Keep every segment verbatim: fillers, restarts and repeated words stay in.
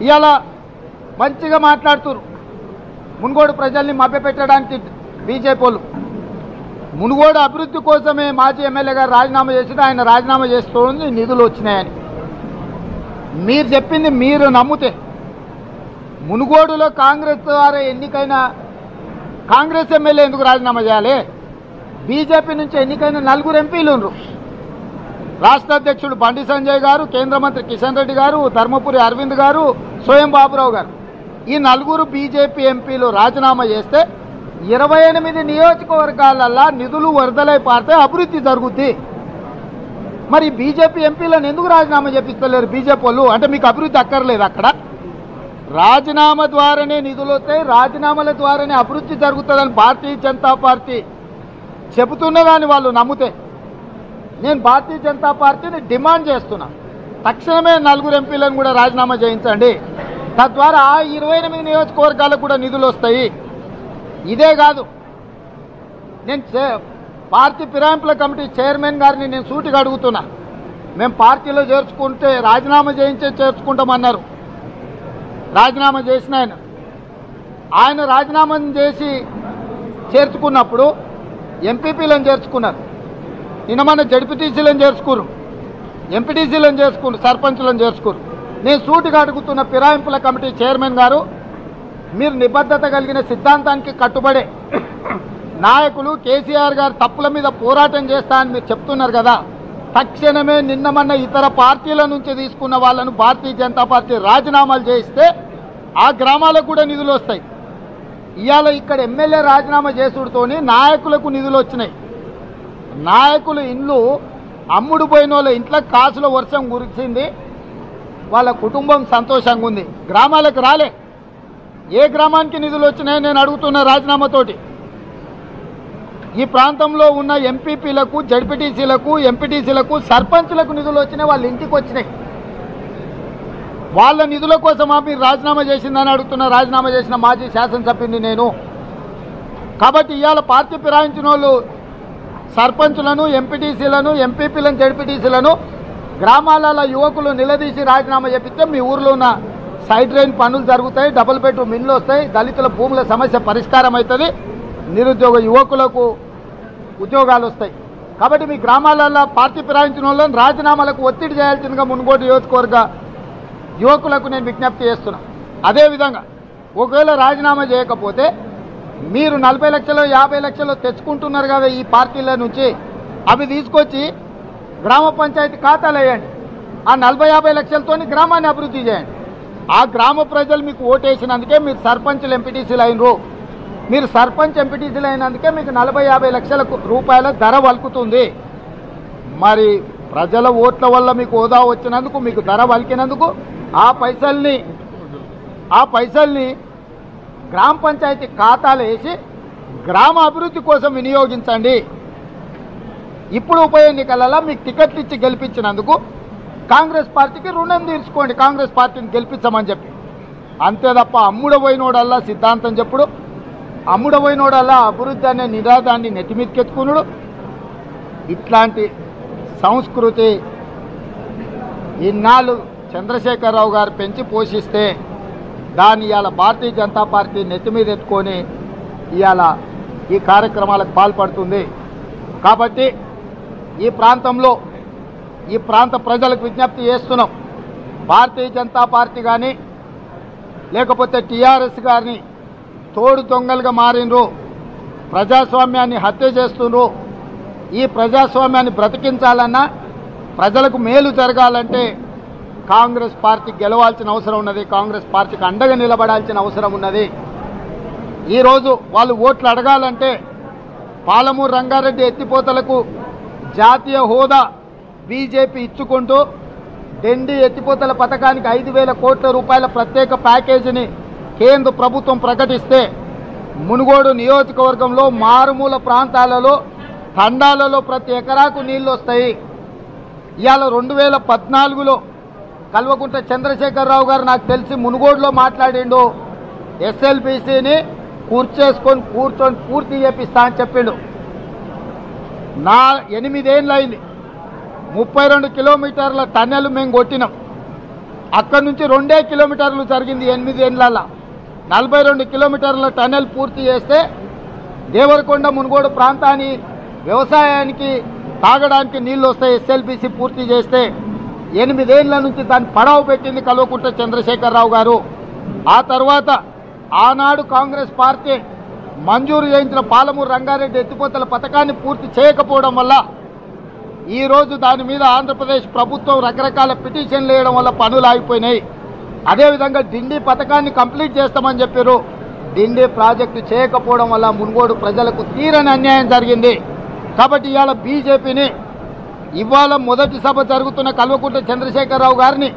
ఇవాళ మంచిగా మాట్లాడుతున్నారు మునుగోడు ప్రజల్ని మభ్యపెట్టడానికి బీజేపీ వాళ్ళు. మునుగోడు అభివృద్ధి కోసమే మాజీ ఎమ్మెల్యే గారు రాజీనామా చేసి ఆయన రాజీనామా చేస్తుంది నిధులు వచ్చినాయని మీరు చెప్పింది మీరు నమ్మితే మునుగోడులో కాంగ్రెస్ ద్వారా ఎన్నికైన కాంగ్రెస్ ఎమ్మెల్యే ఎందుకు రాజీనామా చేయాలి? బీజేపీ నుంచి ఎన్నికైన నలుగురు ఎంపీలు ఉన్నారు. రాష్ట్ర అధ్యక్షుడు బండి సంజయ్ గారు, కేంద్ర మంత్రి కిషన్ రెడ్డి గారు, ధర్మపురి అరవింద్ గారు, స్వయం బాబురావు గారు, ఈ నలుగురు బీజేపీ ఎంపీలు రాజీనామా చేస్తే ఇరవై ఎనిమిది నియోజకవర్గాలల్లో నిధులు వరదలై పారితే అభివృద్ధి జరుగుద్ది. మరి బీజేపీ ఎంపీలను ఎందుకు రాజీనామా చేపిస్తలేరు బీజేపీ వాళ్ళు? అంటే మీకు అభివృద్ధి అక్కర్లేదు అక్కడ? రాజీనామా ద్వారానే నిధులు వస్తాయి, రాజీనామాల ద్వారానే అభివృద్ధి జరుగుతుందని భారతీయ జనతా పార్టీ చెబుతున్నదాన్ని వాళ్ళు నమ్మితే నేను భారతీయ జనతా పార్టీని డిమాండ్ చేస్తున్నా, తక్షణమే నలుగురు ఎంపీలను కూడా రాజీనామా చేయించండి. తద్వారా ఆ ఇరవై ఎనిమిది నియోజకవర్గాలకు కూడా నిధులు వస్తాయి. ఇదే కాదు, నేను పార్టీ ఫిరాయింపుల కమిటీ చైర్మన్ గారిని నేను సూటిగా అడుగుతున్నా. మేము పార్టీలో చేర్చుకుంటే రాజీనామా చేయించే చేర్చుకుంటామన్నారు. రాజీనామా చేసిన ఆయన ఆయన రాజీనామా చేసి చేర్చుకున్నప్పుడు ఎంపీపీలను చేర్చుకున్నారు, నిన్న మన జడ్పీటీసీలను చేర్చుకోరు, ఎంపీటీసీలను చేసుకున్నారు, సర్పంచులను చేర్చుకోరు. నేను సూటిగా అడుగుతున్న ఫిరాయింపుల కమిటీ చైర్మన్ గారు, మీరు నిబద్ధత కలిగిన సిద్ధాంతానికి కట్టుబడే నాయకులు కేసీఆర్ గారు తప్పుల మీద పోరాటం చేస్తా అని మీరు చెప్తున్నారు కదా, తక్షణమే నిన్నమన్న ఇతర పార్టీల నుంచి తీసుకున్న వాళ్ళను భారతీయ జనతా పార్టీ రాజీనామాలు చేయిస్తే ఆ గ్రామాలకు కూడా నిధులు వస్తాయి. ఇవాళ ఇక్కడ ఎమ్మెల్యే రాజీనామా చేసుడుతోని నాయకులకు నిధులు వచ్చినాయి. నాయకులు ఇండ్లు అమ్ముడు పోయిన వాళ్ళ ఇంట్లో కాసుల వర్షం కురిసింది, వాళ్ళ కుటుంబం సంతోషంగా ఉంది. గ్రామాలకు రాలే. ఏ గ్రామానికి నిధులు వచ్చినాయో నేను అడుగుతున్న రాజీనామాతోటి. ఈ ప్రాంతంలో ఉన్న ఎంపీపీలకు, జడ్పీటీసీలకు, ఎంపీటీసీలకు, సర్పంచులకు నిధులు వచ్చినాయి, వాళ్ళ ఇంటికి వచ్చినాయి. వాళ్ళ నిధుల కోసమా మీరు రాజీనామా చేసిందని అడుగుతున్న రాజీనామా చేసిన మాజీ శాసనసభ్యుని నేను. కాబట్టి ఇవాళ పార్టీ ఫిరాయించిన వాళ్ళు సర్పంచులను, ఎంపీటీసీలను, ఎంపీపీలను, జడ్పీటీసీలను గ్రామాలలో యువకులు నిలదీసి రాజీనామా చేపిస్తే మీ ఊర్లో ఉన్న సైడ్ డ్రైన్ పనులు జరుగుతాయి, డబుల్ బెడ్రూమ్ ఇళ్ళు వస్తాయి, దళితుల భూముల సమస్య పరిష్కారం అవుతుంది, నిరుద్యోగ యువకులకు ఉద్యోగాలు వస్తాయి. కాబట్టి మీ గ్రామాలలో పార్టీ ఫిరాయించిన వాళ్ళని రాజీనామాలకు ఒత్తిడి చేయాల్సిందిగా మునుగోడు నియోజకవర్గ యువకులకు నేను విజ్ఞప్తి చేస్తున్నా. అదేవిధంగా ఒకవేళ రాజీనామా చేయకపోతే మీరు నలభై లక్షలు యాభై లక్షలు తెచ్చుకుంటున్నారు కదా ఈ పార్టీల నుంచి, అవి తీసుకొచ్చి గ్రామ పంచాయతీ ఖాతాలు వేయండి. ఆ నలభై యాభై లక్షలతో గ్రామాన్ని అభివృద్ధి చేయండి. ఆ గ్రామ ప్రజలు మీకు ఓటేసినందుకే మీరు సర్పంచులు, ఎంపీటీసీలు అయినరు. మీరు సర్పంచ్, ఎంపీటీసీలు అయినందుకే మీకు నలభై యాభై లక్షల రూపాయల ధర వలుకుతుంది. మరి ప్రజల ఓట్ల వల్ల మీకు హోదా వచ్చినందుకు, మీకు ధర వలికినందుకు ఆ పైసల్ని ఆ పైసల్ని గ్రామ పంచాయతీ ఖాతాలు వేసి గ్రామ అభివృద్ధి కోసం వినియోగించండి. ఇప్పుడు ఉప ఎన్నికలలో మీకు టికెట్లు ఇచ్చి గెలిపించినందుకు కాంగ్రెస్ పార్టీకి రుణం తీర్చుకోండి, కాంగ్రెస్ పార్టీని గెలిపించమని చెప్పి. అంతే తప్ప అమ్ముడపోయినోడల్లా సిద్ధాంతం చెప్పుడు, అమ్ముడపోయినోడల్లా అభివృద్ధి అనే నినాదాన్ని నెత్తిమీదకెత్తుకునుడు, ఇట్లాంటి సంస్కృతి ఇన్నాళ్ళు చంద్రశేఖరరావు గారు పెంచి పోషిస్తే దాన్ని ఇవాళ భారతీయ జనతా పార్టీ నెత్తి మీద ఎత్తుకొని ఇవాళ ఈ కార్యక్రమాలకు పాల్పడుతుంది. కాబట్టి ఈ ప్రాంతంలో ఈ ప్రాంత ప్రజలకు విజ్ఞప్తి చేస్తున్నాం, భారతీయ జనతా పార్టీ కానీ లేకపోతే టీఆర్ఎస్ గారిని తోడు దొంగలుగా మారినరు, ప్రజాస్వామ్యాన్ని హత్య చేస్తున్నారు. ఈ ప్రజాస్వామ్యాన్ని బ్రతికించాలన్నా, ప్రజలకు మేలు జరగాలంటే కాంగ్రెస్ పార్టీ గెలవాల్సిన అవసరం ఉన్నది, కాంగ్రెస్ పార్టీకి అండగా నిలబడాల్సిన అవసరం ఉన్నది. ఈరోజు వాళ్ళు ఓట్లు అడగాలంటే పాలమూరు రంగారెడ్డి ఎత్తిపోతలకు జాతీయ హోదా బీజేపీ ఇచ్చుకుంటూ డెండి ఎత్తిపోతల పథకానికి ఐదు వేల కోట్ల రూపాయల ప్రత్యేక ప్యాకేజీని కేంద్ర ప్రభుత్వం ప్రకటిస్తే మునుగోడు నియోజకవర్గంలో మారుమూల ప్రాంతాలలో తండాలలో ప్రతి ఎకరాకు నీళ్లు వస్తాయి. ఇవాళ రెండు వేల పద్నాలుగులో కల్వకుంట్ల చంద్రశేఖరరావు గారు నాకు తెలిసి మునుగోడులో మాట్లాడిండు, ఎస్ఎల్బీసీని కూర్చేసుకొని కూర్చొని పూర్తి చేపిస్తా అని చెప్పిండు. నా ఎనిమిదేళ్ళు అయింది, ముప్పై రెండు కిలోమీటర్ల టన్నెల్ మేము కొట్టినాం. అక్కడి నుంచి రెండే కిలోమీటర్లు జరిగింది ఎనిమిది ఏళ్ళ నలభై రెండు కిలోమీటర్ల టన్నెల్ పూర్తి చేస్తే దేవరకొండ మునుగోడు ప్రాంతాన్ని వ్యవసాయానికి తాగడానికి నీళ్లు వస్తాయి ఎస్ఎల్బీసీ పూర్తి చేస్తే ఎనిమిదేళ్ల నుంచి దాన్ని పడవ పెట్టింది కల్వకుంట్ల చంద్రశేఖరరావు గారు. ఆ తర్వాత ఆనాడు కాంగ్రెస్ పార్టీ మంజూరు చేయించిన పాలమూరు రంగారెడ్డి ఎత్తిపోతల పథకాన్ని పూర్తి చేయకపోవడం వల్ల ఈరోజు దాని మీద ఆంధ్రప్రదేశ్ ప్రభుత్వం రకరకాల పిటిషన్లు వేయడం వల్ల పనులు ఆగిపోయినాయి. అదేవిధంగా డిండి పథకాన్ని కంప్లీట్ చేస్తామని చెప్పారు. డిండి ప్రాజెక్టు చేయకపోవడం వల్ల మునుగోడు ప్రజలకు తీరని అన్యాయం జరిగింది. కాబట్టి ఇవాళ బీజేపీని ఇవాళ మొదటి సభ జరుగుతున్న కల్వకుంట్ల చంద్రశేఖరరావు గారిని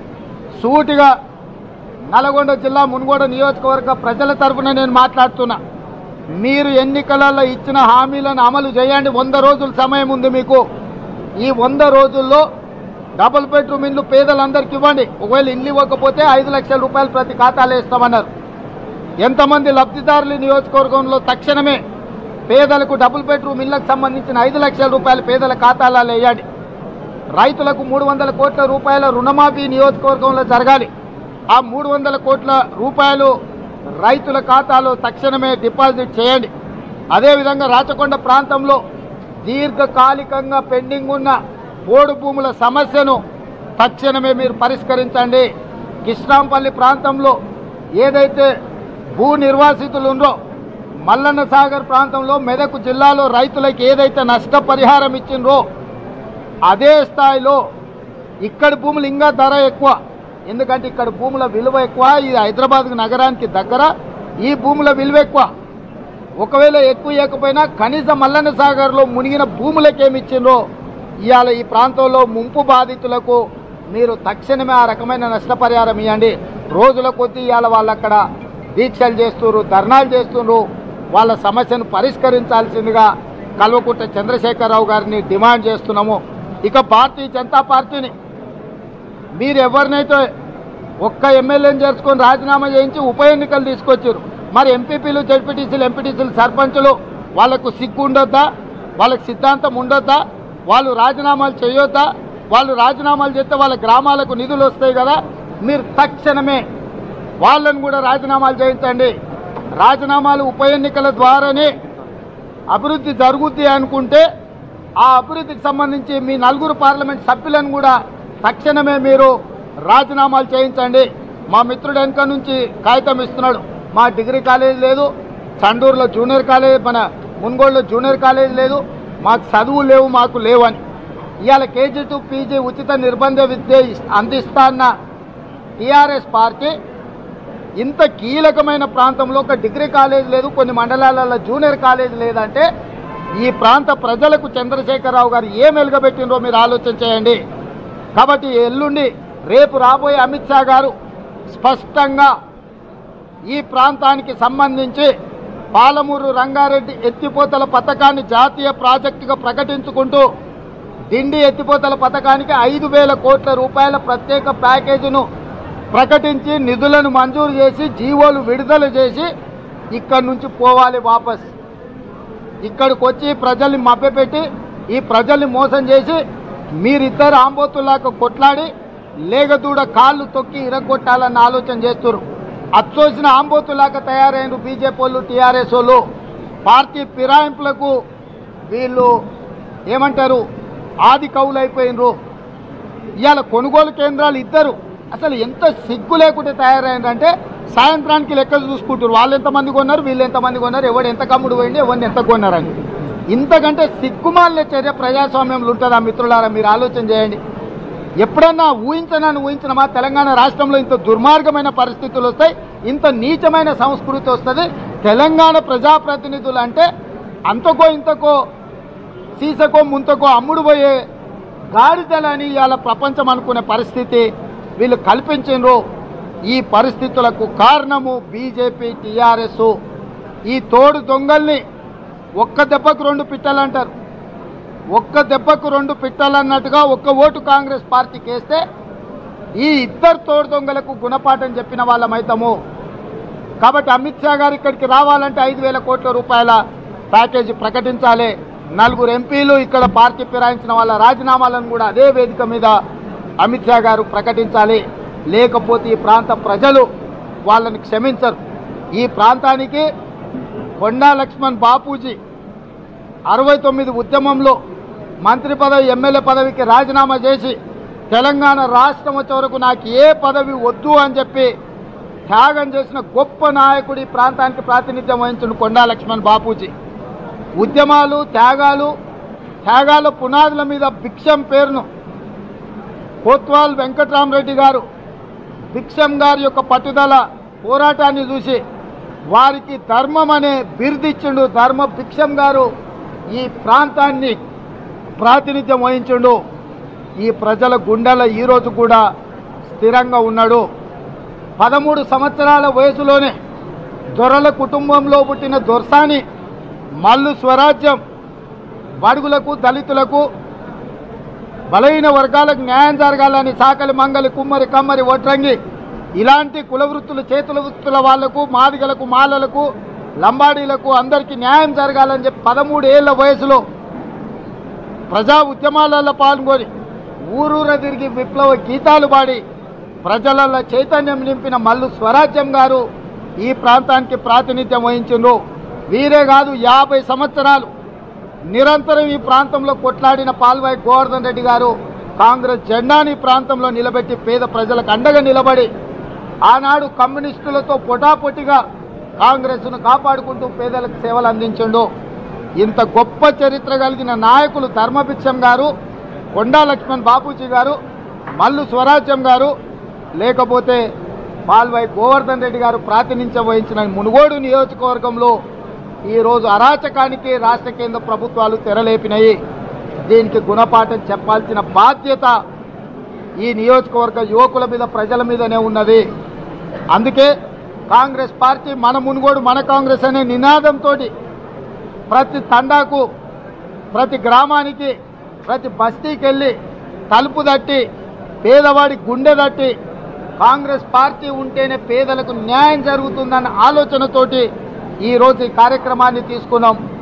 సూటిగా నల్గొండ జిల్లా మునుగోడు నియోజకవర్గ ప్రజల తరఫున నేను మాట్లాడుతున్నా. మీరు ఎన్నికలలో ఇచ్చిన హామీలను అమలు చేయండి. వంద రోజుల సమయం ఉంది మీకు. ఈ వంద రోజుల్లో డబుల్ బెడ్రూమ్ ఇల్లు పేదలందరికీ ఇవ్వండి. ఒకవేళ ఇల్లు ఇవ్వకపోతే ఐదు లక్షల రూపాయలు ప్రతి ఖాతాలో ఇస్తామన్నారు. ఎంతమంది లబ్ధిదారులు నియోజకవర్గంలో తక్షణమే పేదలకు డబుల్ బెడ్రూమ్ ఇళ్లకు సంబంధించిన ఐదు లక్షల రూపాయలు పేదల ఖాతాలలో వేయండి. రైతులకు మూడు వందల కోట్ల రూపాయల రుణమాఫీ నియోజకవర్గంలో జరగాలి. ఆ మూడు వందల కోట్ల రూపాయలు రైతుల ఖాతాలో తక్షణమే డిపాజిట్ చేయండి. అదేవిధంగా రాచకొండ ప్రాంతంలో దీర్ఘకాలికంగా పెండింగ్ ఉన్న పోడు భూముల సమస్యను తక్షణమే మీరు పరిష్కరించండి. కిష్టాంపల్లి ప్రాంతంలో ఏదైతే భూ నిర్వాసితులు ఉందో మల్లన్న సాగర్ ప్రాంతంలో మెదక్ జిల్లాలో రైతులకు ఏదైతే నష్టపరిహారం ఇచ్చిండ్రో అదే స్థాయిలో ఇక్కడ భూములు ఇంకా ధర ఎక్కువ. ఎందుకంటే ఇక్కడ భూముల విలువ ఎక్కువ. ఇది హైదరాబాద్ నగరానికి దగ్గర. ఈ భూముల విలువ ఎక్కువ. ఒకవేళ ఎక్కువ ఇవ్వకపోయినా కనీసం మల్లన్న సాగర్లో మునిగిన భూములకు ఏమి ఇచ్చిండ్రో ఇవాళ ఈ ప్రాంతంలో ముంపు బాధితులకు మీరు తక్షణమే ఆ రకమైన నష్టపరిహారం ఇవ్వండి. రోజుల కొద్దీ ఇవాళ వాళ్ళు అక్కడ దీక్షలు చేస్తున్నారు, ధర్నాలు చేస్తున్నారు. వాళ్ళ సమస్యను పరిష్కరించాల్సిందిగా కల్వకుంట్ల చంద్రశేఖరరావు గారిని డిమాండ్ చేస్తున్నాము. ఇక భారతీయ జనతా పార్టీని మీరు ఎవరినైతే ఒక్క ఎమ్మెల్యేని చేర్చుకొని రాజీనామా చేయించి ఉప ఎన్నికలు తీసుకొచ్చారు, మరి ఎంపీపీలు, జడ్పీటీసీలు, ఎంపీటీసీలు, సర్పంచులు వాళ్ళకు సిగ్గు ఉండొద్దా? వాళ్ళకి సిద్ధాంతం ఉండొద్దా? వాళ్ళు రాజీనామాలు చేయొద్దా? వాళ్ళు రాజీనామాలు చేస్తే వాళ్ళ గ్రామాలకు నిధులు వస్తాయి కదా. మీరు తక్షణమే వాళ్ళను కూడా రాజీనామాలు చేయించండి. రాజీనామాలు ఉప ఎన్నికల ద్వారానే అభివృద్ధి జరుగుద్ది అనుకుంటే ఆ అభివృద్ధికి సంబంధించి మీ నలుగురు పార్లమెంట్ సభ్యులను కూడా తక్షణమే మీరు రాజీనామాలు చేయించండి. మా మిత్రుడు వెనుక నుంచి కాగితం ఇస్తున్నాడు. మా డిగ్రీ కాలేజ్ లేదు, చండూరులో జూనియర్ కాలేజ్, మన మున్గోడులో జూనియర్ కాలేజ్ లేదు, మాకు చదువు లేవు, మాకు లేవు అని. ఇవాళ కేజీ టు పీజీ ఉచిత నిర్బంధ విద్య అందిస్తాన్న టీఆర్ఎస్ పార్టీ ఇంత కీలకమైన ప్రాంతంలో ఒక డిగ్రీ కాలేజ్ లేదు, కొన్ని మండలాలలో జూనియర్ కాలేజ్ లేదంటే ఈ ప్రాంత ప్రజలకు చంద్రశేఖరరావు గారు ఏం వెలుగబెట్టినరో మీరు ఆలోచన చేయండి. కాబట్టి ఎల్లుండి రేపు రాబోయే అమిత్ షా గారు స్పష్టంగా ఈ ప్రాంతానికి సంబంధించి పాలమూరు రంగారెడ్డి ఎత్తిపోతల పథకాన్ని జాతీయ ప్రాజెక్టుగా ప్రకటించుకుంటూ డిండి ఎత్తిపోతల పథకానికి ఐదు వేల కోట్ల రూపాయల ప్రత్యేక ప్యాకేజీను ప్రకటించి నిధులను మంజూరు చేసి జీవోలు విడుదల చేసి ఇక్కడి నుంచి పోవాలి వాపస్. ఇక్కడికి వచ్చి ప్రజల్ని మభ్యపెట్టి ఈ ప్రజల్ని మోసం చేసి మీరిద్దరు ఆంబోతులాగా కొట్లాడి లేగదూడ కాళ్ళు తొక్కి ఇరగొట్టాలన్న ఆలోచన చేస్తున్నారు. అచ్చోసిన ఆంబోతులాగా తయారైన బీజేపీ వాళ్ళు, టీఆర్ఎస్ వాళ్ళు పార్టీ ఫిరాయింపులకు వీళ్ళు ఏమంటారు ఆది కవులు అయిపోయినరు. ఇవాళ కొనుగోలు కేంద్రాలు ఇద్దరు అసలు ఎంత సిగ్గు లేకుంటే తయారైందంటే సాయంత్రానికి లెక్క చూసుకుంటారు. వాళ్ళు ఎంతమంది కొన్నారు, వీళ్ళు ఎంతమంది కొన్నారు, ఎవడు ఎంత కమ్ముడు పోయింది, ఎవరిని ఎంత కొన్నారని. ఇంతకంటే సిగ్గుమాలిన చర్య ప్రజాస్వామ్యంలో ఉంటుందా మిత్రులారా? మీరు ఆలోచన చేయండి. ఎప్పుడన్నా ఊహించనని ఊహించినమా తెలంగాణ రాష్ట్రంలో ఇంత దుర్మార్గమైన పరిస్థితులు వస్తాయి, ఇంత నీచమైన సంస్కృతి వస్తుంది? తెలంగాణ ప్రజాప్రతినిధులు అంటే అంతకో ఇంతకో సీసకో ముంతకో అమ్ముడు పోయే గాడిదలని ఇవాళ ప్రపంచం అనుకునే పరిస్థితి వీళ్ళు కల్పించారు. ఈ పరిస్థితులకు కారణము బీజేపీ, టీఆర్ఎస్. ఈ తోడు దొంగల్ని ఒక్క దెబ్బకు రెండు పిట్టలు అంటారు. ఒక్క దెబ్బకు రెండు పిట్టలు అన్నట్టుగా ఒక్క ఓటు కాంగ్రెస్ పార్టీకి వేస్తే ఈ ఇద్దరు తోడు దొంగలకు గుణపాఠం చెప్పిన వాళ్ళమైతాము. కాబట్టి అమిత్ షా గారు ఇక్కడికి రావాలంటే ఐదు వేల కోట్ల రూపాయల ప్యాకేజీ ప్రకటించాలి. నలుగురు ఎంపీలు ఇక్కడ పార్టీ ఫిరాయించిన వాళ్ళ రాజీనామాలను కూడా అదే వేదిక మీద అమిత్ షా గారు ప్రకటించాలి. లేకపోతే ఈ ప్రాంత ప్రజలు వాళ్ళని క్షమించరు. ఈ ప్రాంతానికి కొండా లక్ష్మణ్ బాపూజీ అరవై తొమ్మిది ఉద్యమంలో మంత్రి పదవి ఎమ్మెల్యే పదవికి రాజీనామా చేసి తెలంగాణ రాష్ట్రం వచ్చే వరకు నాకు ఏ పదవి వద్దు అని చెప్పి త్యాగం చేసిన గొప్ప నాయకుడు ఈ ప్రాంతానికి ప్రాతినిధ్యం వహించిన కొండా లక్ష్మణ్ బాపూజీ. ఉద్యమాలు త్యాగాలు త్యాగాల పునాదుల మీద భిక్షం పేరును కోత్వాల్ వెంకట్రామరెడ్డి గారు భిక్షం గారి యొక్క పట్టుదల పోరాటాన్ని చూసి వారికి ధర్మం అనే బిరుదిచ్చిండు. ధర్మ భిక్షం గారు ఈ ప్రాంతాన్ని ప్రాతినిధ్యం వహించిండు. ఈ ప్రజల గుండెల ఈరోజు కూడా స్థిరంగా ఉన్నాడు. పదమూడు సంవత్సరాల వయసులోనే దొరల కుటుంబంలో పుట్టిన దొర్సాని మల్లు స్వరాజ్యం బడుగులకు దళితులకు బలహీన వర్గాలకు న్యాయం జరగాలని సాకలి మంగలి కుమ్మరి కమ్మరి వడ్రంగి ఇలాంటి కుల వృత్తులు చేతుల వృత్తుల వాళ్లకు మాదిగలకు మాలలకు లంబాడీలకు అందరికీ న్యాయం జరగాలని చెప్పి పదమూడు ఏళ్ల వయసులో ప్రజా ఉద్యమాలలో పాల్గొని ఊరూర తిరిగి విప్లవ గీతాలు పాడి ప్రజలలో చైతన్యం నింపిన మల్లు స్వరాజ్యం గారు ఈ ప్రాంతానికి ప్రాతినిధ్యం వహించిండ్రు. వీరే కాదు, యాభై సంవత్సరాలు నిరంతరం ఈ ప్రాంతంలో కొట్లాడిన పాల్వాయి గోవర్ధన్ రెడ్డి గారు కాంగ్రెస్ జెండాని ప్రాంతంలో నిలబెట్టి పేద ప్రజలకు అండగా నిలబడి ఆనాడు కమ్యూనిస్టులతో పొటాపొటిగా కాంగ్రెస్ను కాపాడుకుంటూ పేదలకు సేవలు అందించిండు. ఇంత గొప్ప చరిత్ర కలిగిన నాయకులు ధర్మభిక్షం గారు, కొండా లక్ష్మణ్ బాపూజీ గారు, మల్లు స్వరాజ్యం గారు, లేకపోతే పాల్వాయి గోవర్ధన్ రెడ్డి గారు ప్రాతినిధ్యం వహించిన మునుగోడు నియోజకవర్గంలో ఈరోజు అరాచకానికి రాష్ట్ర కేంద్ర ప్రభుత్వాలు తెరలేపినాయి. దీనికి గుణపాఠం చెప్పాల్సిన బాధ్యత ఈ నియోజకవర్గ యువకుల మీద ప్రజల మీదనే ఉన్నది. అందుకే కాంగ్రెస్ పార్టీ మన మునుగోడు మన కాంగ్రెస్ అనే నినాదంతో ప్రతి తండాకు ప్రతి గ్రామానికి ప్రతి బస్తీకి వెళ్ళి తలుపు తట్టి పేదవాడి గుండె తట్టి కాంగ్రెస్ పార్టీ ఉంటేనే పేదలకు న్యాయం జరుగుతుందన్న ఆలోచనతోటి ఈరోజు ఈ కార్యక్రమాన్ని తీసుకున్నాం.